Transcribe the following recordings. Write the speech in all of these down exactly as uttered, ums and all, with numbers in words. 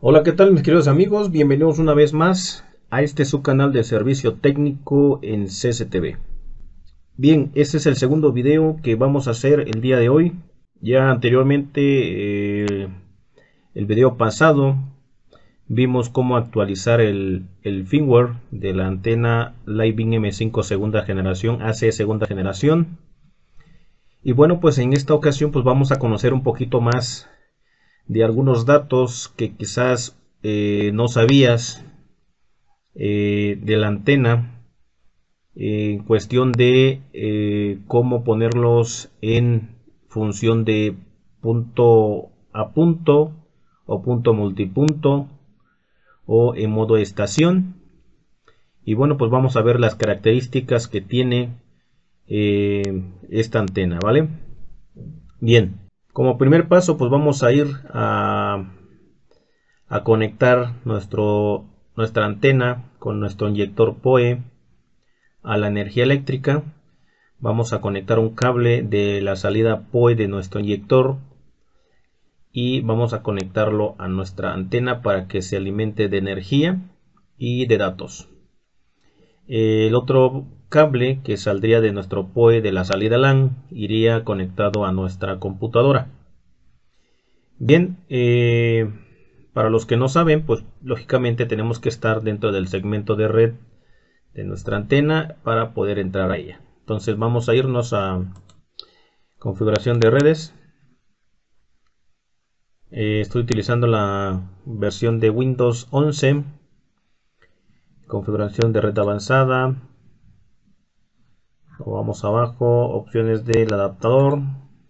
Hola, ¿qué tal mis queridos amigos? Bienvenidos una vez más a este su canal de servicio técnico en C C T V. Bien, este es el segundo video que vamos a hacer el día de hoy. Ya anteriormente, eh, el video pasado, vimos cómo actualizar el, el firmware de la antena Living M cinco segunda generación, A C segunda generación. Y bueno, pues en esta ocasión pues vamos a conocer un poquito más de algunos datos que quizás eh, no sabías eh, de la antena eh, en cuestión de eh, cómo ponerlos en función de punto a punto o punto multipunto o en modo estación. Y bueno, pues vamos a ver las características que tiene eh, esta antena, ¿vale? Bien, como primer paso pues vamos a ir a a conectar nuestro, nuestra antena con nuestro inyector P O E a la energía eléctrica. Vamos a conectar un cable de la salida P O E de nuestro inyector y vamos a conectarlo a nuestra antena para que se alimente de energía y de datos. El otro cable que saldría de nuestro P O E de la salida LAN iría conectado a nuestra computadora. Bien, eh, para los que no saben, pues lógicamente tenemos que estar dentro del segmento de red de nuestra antena para poder entrar a ella. Entonces vamos a irnos a configuración de redes. Eh, estoy utilizando la versión de Windows once. Configuración de red avanzada. O vamos abajo, opciones del adaptador.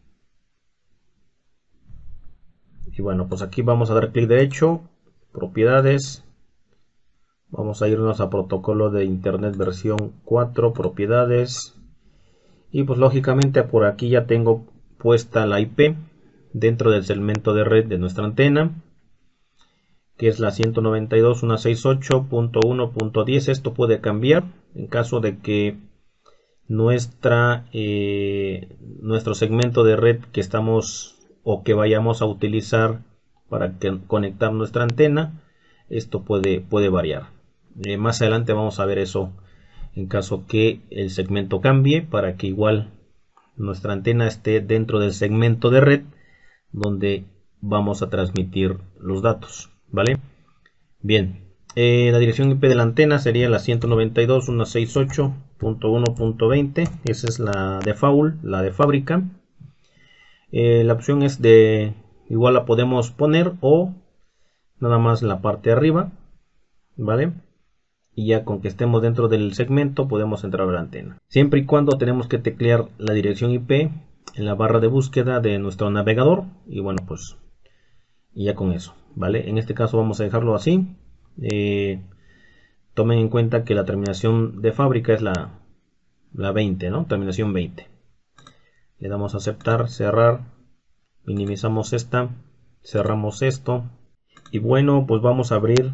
Y bueno, pues aquí vamos a dar clic derecho, propiedades. Vamos a irnos a protocolo de internet versión cuatro, propiedades. Y pues lógicamente por aquí ya tengo puesta la I P dentro del segmento de red de nuestra antena, que es la ciento noventa y dos punto ciento sesenta y ocho punto uno punto diez. Esto puede cambiar en caso de que nuestra eh, nuestro segmento de red que estamos o que vayamos a utilizar para que, conectar nuestra antena, esto puede, puede variar. Eh, más adelante vamos a ver eso en caso que el segmento cambie, para que igual nuestra antena esté dentro del segmento de red donde vamos a transmitir los datos, ¿vale? Bien, eh, la dirección I P de la antena sería la ciento noventa y dos punto ciento sesenta y ocho punto uno punto veinte. Esa es la default, la de fábrica. Eh, la opción es de, igual la podemos poner o nada más la parte de arriba, ¿vale? Y ya con que estemos dentro del segmento podemos entrar a la antena. Siempre y cuando tenemos que teclear la dirección I P en la barra de búsqueda de nuestro navegador. Y bueno, pues y ya con eso, ¿vale? En este caso vamos a dejarlo así. Eh, tomen en cuenta que la terminación de fábrica es la, la veinte, ¿no? Terminación veinte. Le damos a aceptar, cerrar, minimizamos esta, cerramos esto. Y bueno, pues vamos a abrir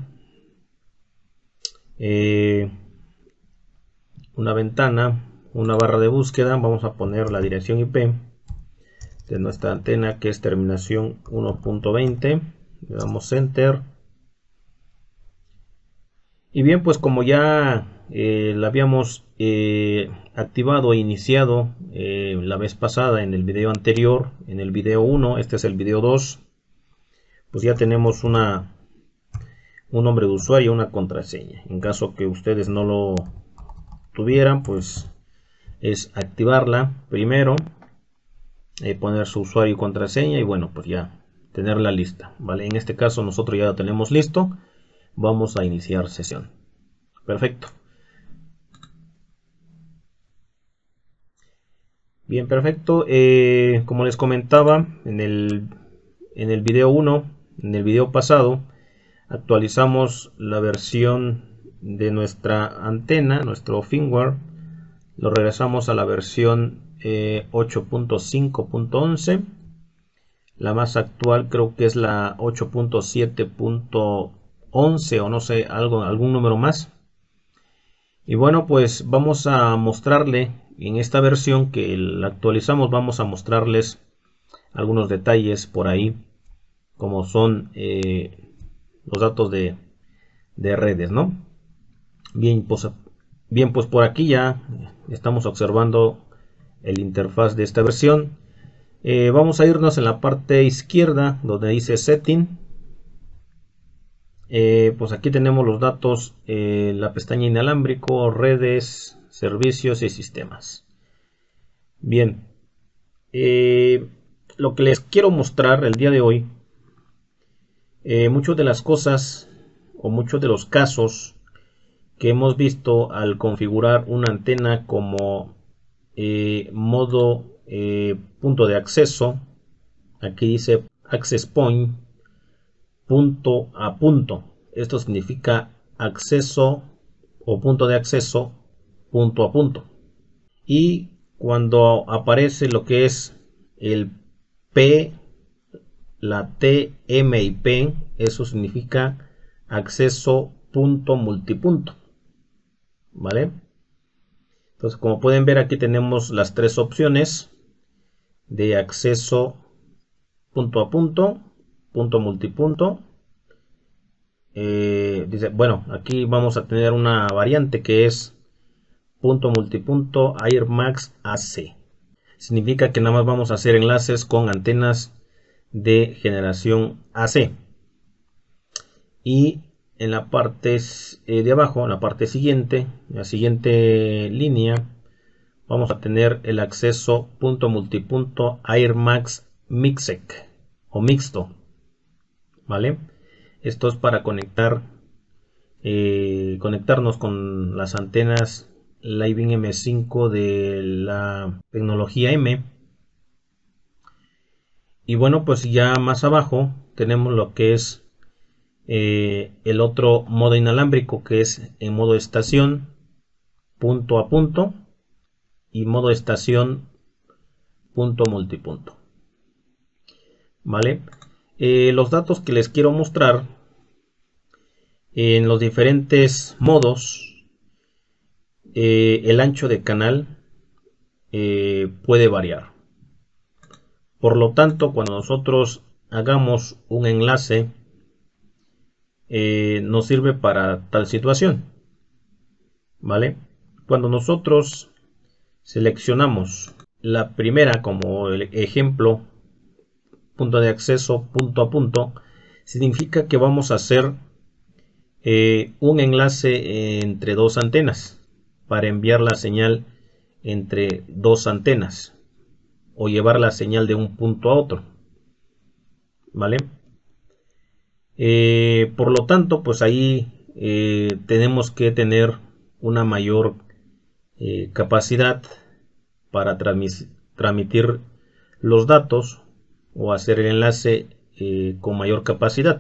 eh, una ventana, una barra de búsqueda. Vamos a poner la dirección I P de nuestra antena, que es terminación uno punto veinte. Le damos enter. Y bien, pues como ya eh, la habíamos eh, activado e iniciado eh, la vez pasada en el video anterior, en el video uno, este es el video dos, pues ya tenemos una un nombre de usuario y una contraseña. En caso que ustedes no lo tuvieran, pues es activarla primero, eh, poner su usuario y contraseña y bueno, pues ya tener la lista, ¿vale? En este caso nosotros ya lo tenemos listo. Vamos a iniciar sesión. Perfecto. Bien, perfecto. Eh, como les comentaba en el, en el video uno, en el video pasado, actualizamos la versión de nuestra antena, nuestro firmware. Lo regresamos a la versión eh, ocho punto cinco punto once. La más actual creo que es la ocho punto siete punto once o no sé, algo, algún número más. Y bueno, pues vamos a mostrarle en esta versión que la actualizamos, vamos a mostrarles algunos detalles por ahí, como son eh, los datos de, de redes, ¿no? Bien, pues, bien, pues por aquí ya estamos observando el interfaz de esta versión. Eh, vamos a irnos en la parte izquierda donde dice Setting. Eh, pues aquí tenemos los datos, eh, la pestaña inalámbrico, redes, servicios y sistemas. Bien, eh, lo que les quiero mostrar el día de hoy, eh, muchas de las cosas o muchos de los casos que hemos visto al configurar una antena como eh, modo eh, punto de acceso, aquí dice Access Point, punto a punto. Esto significa acceso o punto de acceso punto a punto. Y cuando aparece lo que es el P, la T, M y P, eso significa acceso punto multipunto. ¿Vale? Entonces, como pueden ver, aquí tenemos las tres opciones de acceso punto a punto, punto multipunto. Eh, dice, bueno, aquí vamos a tener una variante que es punto multipunto AirMax A C. Significa que nada más vamos a hacer enlaces con antenas de generación A C. Y en la parte eh, de abajo, en la parte siguiente, en la siguiente línea, vamos a tener el acceso punto multipunto AirMax Mixed o mixto. ¿Vale? Esto es para conectar eh, conectarnos con las antenas Living M cinco de la tecnología M. Y bueno, pues ya más abajo tenemos lo que es eh, el otro modo inalámbrico, que es en modo estación punto a punto y modo estación punto multipunto. Vale, eh, los datos que les quiero mostrar en los diferentes modos, eh, el ancho de canal eh, puede variar. Por lo tanto, cuando nosotros hagamos un enlace, eh, nos sirve para tal situación. ¿Vale? Cuando nosotros seleccionamos la primera como el ejemplo, punto de acceso punto a punto, significa que vamos a hacer eh, un enlace entre dos antenas para enviar la señal entre dos antenas o llevar la señal de un punto a otro. ¿Vale? Eh, por lo tanto, pues ahí eh, tenemos que tener una mayor eh, capacidad para transmitir los datos o hacer el enlace eh, con mayor capacidad.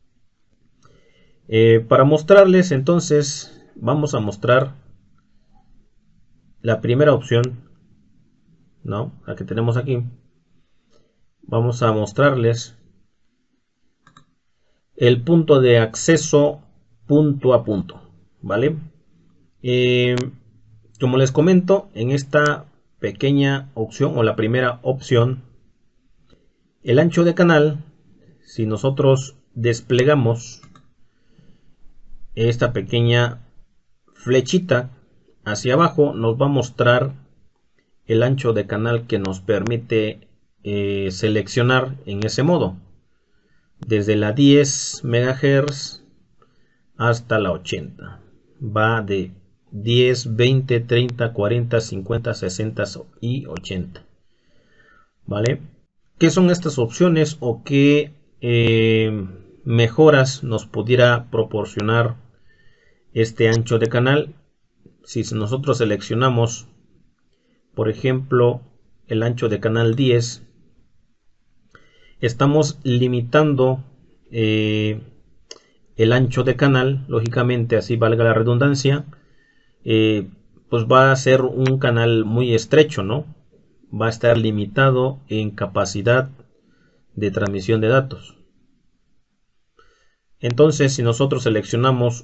Eh, para mostrarles, entonces, vamos a mostrar la primera opción, ¿no? La que tenemos aquí. Vamos a mostrarles el punto de acceso punto a punto, ¿vale? Eh, como les comento, en esta pequeña opción o la primera opción, el ancho de canal, si nosotros desplegamos esta pequeña flechita hacia abajo, nos va a mostrar el ancho de canal que nos permite eh, seleccionar en ese modo, desde la diez megahertz hasta la ochenta. Va de diez, veinte, treinta, cuarenta, cincuenta, sesenta y ochenta. ¿Vale? ¿Qué son estas opciones o qué eh, mejoras nos pudiera proporcionar este ancho de canal? Si nosotros seleccionamos, por ejemplo, el ancho de canal diez, estamos limitando eh, el ancho de canal, lógicamente, así valga la redundancia, eh, pues va a ser un canal muy estrecho, ¿no? Va a estar limitado en capacidad de transmisión de datos. Entonces, si nosotros seleccionamos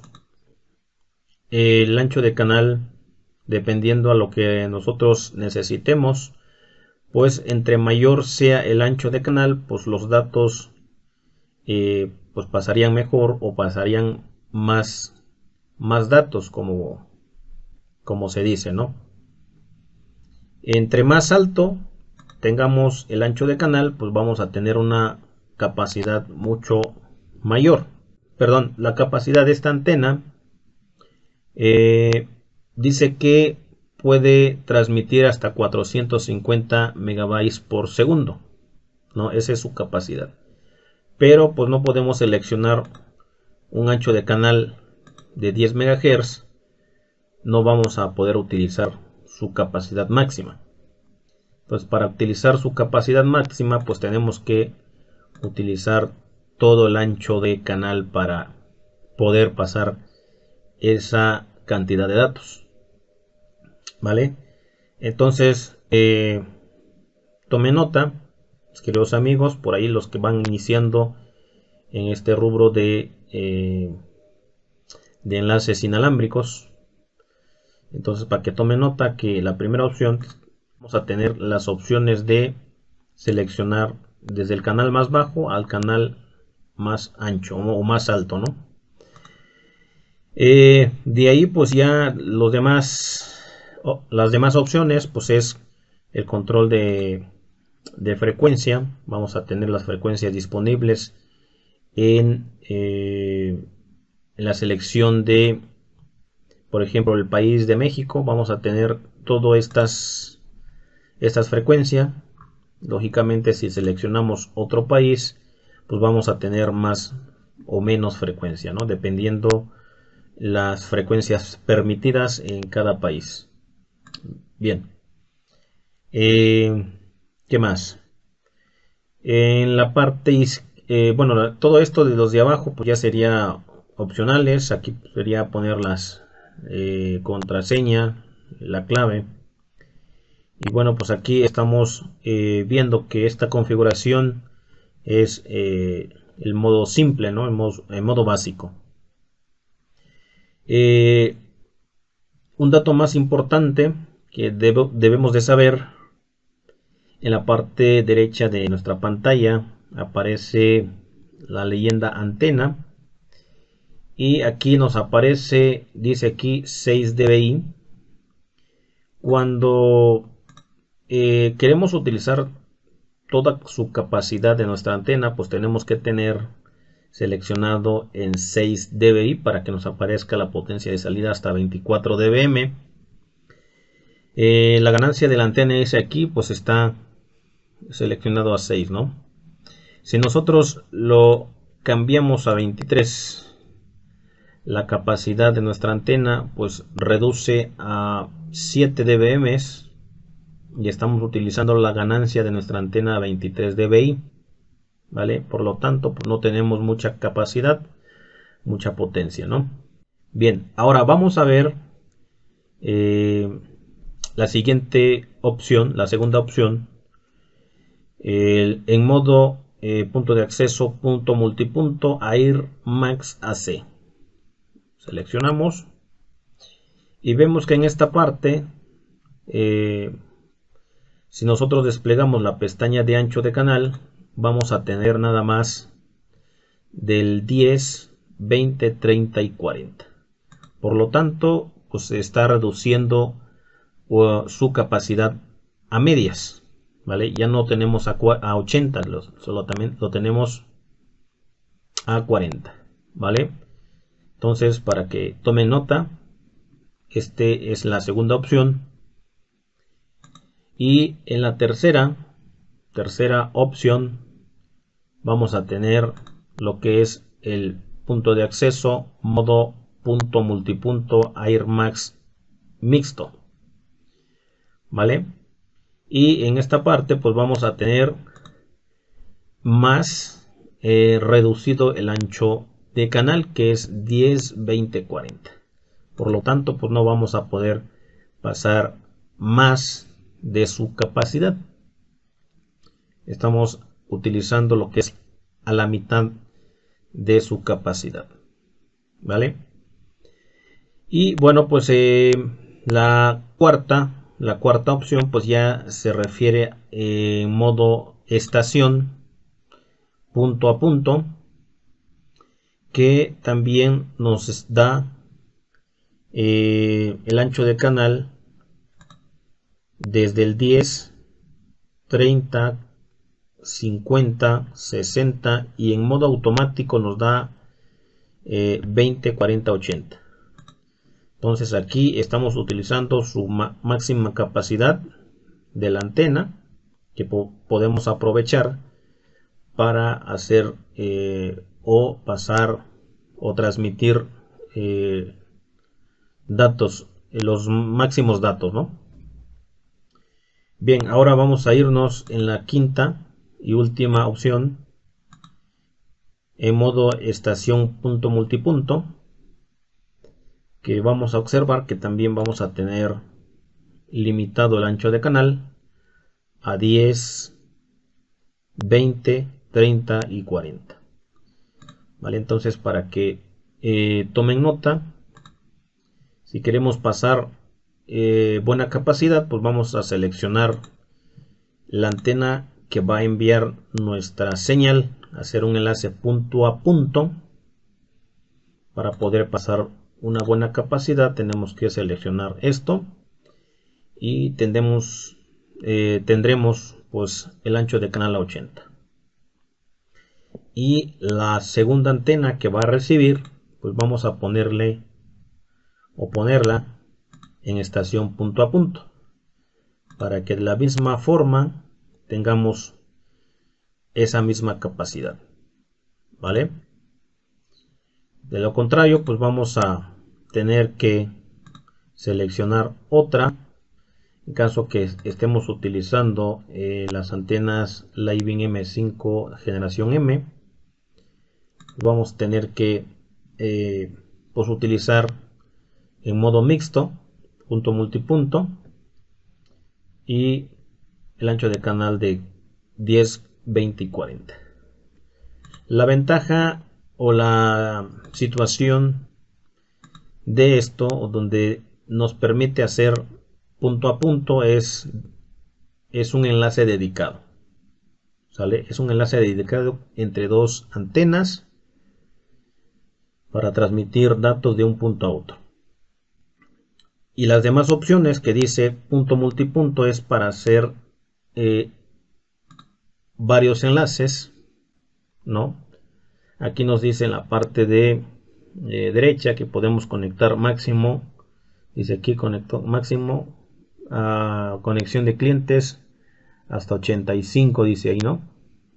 el ancho de canal dependiendo a lo que nosotros necesitemos, pues entre mayor sea el ancho de canal, pues los datos eh, pues pasarían mejor o pasarían más, más datos, como, como se dice, ¿no? Entre más alto tengamos el ancho de canal, pues vamos a tener una capacidad mucho mayor. Perdón, la capacidad de esta antena eh, dice que puede transmitir hasta cuatrocientos cincuenta megabytes por segundo, ¿no? Esa es su capacidad. Pero pues no podemos seleccionar un ancho de canal de diez megahercios, no vamos a poder utilizar su capacidad máxima. Pues para utilizar su capacidad máxima, pues tenemos que utilizar todo el ancho de canal para poder pasar esa cantidad de datos, ¿vale? Entonces, eh, tome nota, queridos amigos, por ahí los que van iniciando en este rubro de, eh, de enlaces inalámbricos. Entonces, para que tome nota que la primera opción, vamos a tener las opciones de seleccionar desde el canal más bajo al canal más ancho o más alto, ¿no? Eh, de ahí pues ya los demás, oh, las demás opciones pues es el control de, de frecuencia. Vamos a tener las frecuencias disponibles en, eh, en la selección de, por ejemplo, el país de México. Vamos a tener todas estas, estas frecuencias. Lógicamente, si seleccionamos otro país, pues vamos a tener más o menos frecuencia, ¿no? Dependiendo las frecuencias permitidas en cada país. Bien. Eh, ¿Qué más? En la parte, eh, bueno, todo esto de los de abajo, pues ya sería opcionales. Aquí sería poner las eh, contraseña, la clave. Y bueno, pues aquí estamos eh, viendo que esta configuración es eh, el modo simple, ¿no? El modo, el modo básico. Eh, un dato más importante que debo, debemos de saber: en la parte derecha de nuestra pantalla aparece la leyenda antena, y aquí nos aparece, dice aquí seis D B I. Cuando eh, queremos utilizar toda su capacidad de nuestra antena, pues tenemos que tener seleccionado en seis D B I para que nos aparezca la potencia de salida hasta veinticuatro D B M. Eh, la ganancia de la antena ese aquí pues está seleccionado a seis, ¿no? Si nosotros lo cambiamos a veintitrés, la capacidad de nuestra antena pues reduce a siete D B M y estamos utilizando la ganancia de nuestra antena a veintitrés D B I, ¿vale? Por lo tanto, pues no tenemos mucha capacidad, mucha potencia, ¿no? Bien, ahora vamos a ver eh, la siguiente opción, la segunda opción, el, en modo eh, punto de acceso, punto multipunto, Air Max A C. Seleccionamos y vemos que en esta parte, eh, si nosotros desplegamos la pestaña de ancho de canal, vamos a tener nada más del diez, veinte, treinta y cuarenta. Por lo tanto, pues se está reduciendo uh, su capacidad a medias, ¿vale? Ya no tenemos a, a ochenta, lo, solo también lo tenemos a cuarenta, ¿vale? Entonces, para que tomen nota, este es la segunda opción. Y en la tercera, tercera opción, vamos a tener lo que es el punto de acceso, modo punto multipunto Air Max mixto, ¿vale? Y en esta parte pues vamos a tener más eh, reducido el ancho de canal, que es diez, veinte, cuarenta. Por lo tanto, pues no vamos a poder pasar más de su capacidad. Estamos utilizando lo que es a la mitad de su capacidad, ¿vale? Y bueno, pues eh, la cuarta la cuarta opción pues ya se refiere en modo estación, punto a punto. que también nos da eh, el ancho de canal desde el diez, treinta, cincuenta, sesenta y en modo automático nos da eh, veinte, cuarenta, ochenta. Entonces aquí estamos utilizando su máxima capacidad de la antena que po podemos aprovechar para hacer eh, o pasar o transmitir eh, datos, eh, los máximos datos, ¿no? Bien, ahora vamos a irnos en la quinta y última opción, en modo estación punto multipunto, que vamos a observar que también vamos a tener limitado el ancho de canal a diez, veinte, treinta y cuarenta. Vale, entonces para que eh, tomen nota, si queremos pasar eh, buena capacidad, pues vamos a seleccionar la antena que va a enviar nuestra señal, hacer un enlace punto a punto. Para poder pasar una buena capacidad tenemos que seleccionar esto y tendremos, eh, tendremos pues el ancho de canal a ochenta. Y la segunda antena que va a recibir, pues vamos a ponerle o ponerla en estación punto a punto, para que de la misma forma tengamos esa misma capacidad, ¿vale? De lo contrario, pues vamos a tener que seleccionar otra. En caso que estemos utilizando eh, las antenas Living M cinco generación M, vamos a tener que eh, pues utilizar en modo mixto, punto multipunto, y el ancho de canal de diez, veinte y cuarenta. La ventaja o la situación de esto, donde nos permite hacer punto a punto, es, es un enlace dedicado. ¿Sale? Es un enlace dedicado entre dos antenas para transmitir datos de un punto a otro. Y las demás opciones que dice punto multipunto es para hacer eh, varios enlaces, ¿no? Aquí nos dice en la parte de eh, derecha que podemos conectar máximo, dice aquí conecto máximo a conexión de clientes hasta ochenta y cinco, dice ahí, ¿no?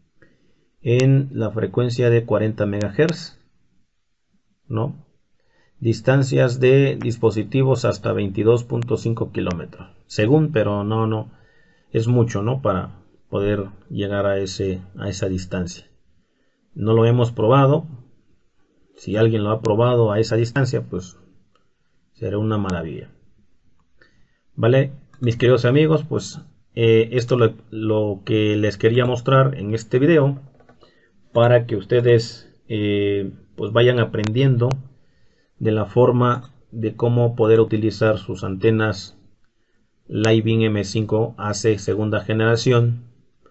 En la frecuencia de cuarenta megahertz, ¿no? Distancias de dispositivos hasta veintidós punto cinco kilómetros, según, pero no, no, es mucho, ¿no? Para poder llegar a, ese, a esa distancia. No lo hemos probado. Si alguien lo ha probado a esa distancia, pues será una maravilla. Vale, mis queridos amigos, pues eh, esto es lo, lo que les quería mostrar en este video, para que ustedes eh, pues vayan aprendiendo de la forma de cómo poder utilizar sus antenas Living M cinco A C segunda generación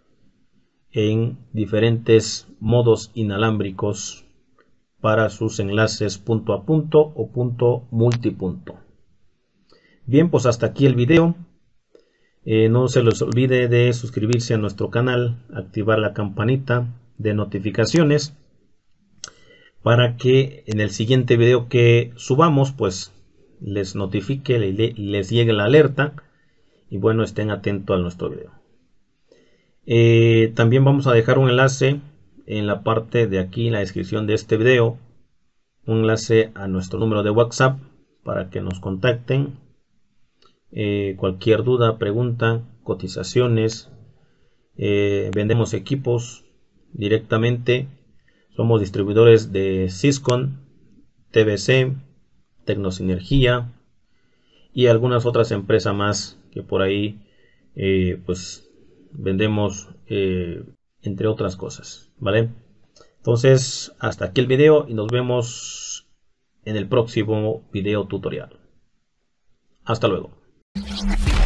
en diferentes modos inalámbricos para sus enlaces punto a punto o punto multipunto. Bien, pues hasta aquí el video. Eh, no se les olvide de suscribirse a nuestro canal, activar la campanita de notificaciones para que en el siguiente video que subamos pues les notifique, les llegue la alerta y bueno, estén atentos a nuestro video. Eh, también vamos a dejar un enlace en la parte de aquí, en la descripción de este video, un enlace a nuestro número de WhatsApp para que nos contacten. Eh, cualquier duda, pregunta, cotizaciones, eh, vendemos equipos directamente. Somos distribuidores de Syscon, T V C, Tecnosinergia y algunas otras empresas más que por ahí eh, pues vendemos eh, entre otras cosas, ¿vale? Entonces hasta aquí el video y nos vemos en el próximo video tutorial. Hasta luego.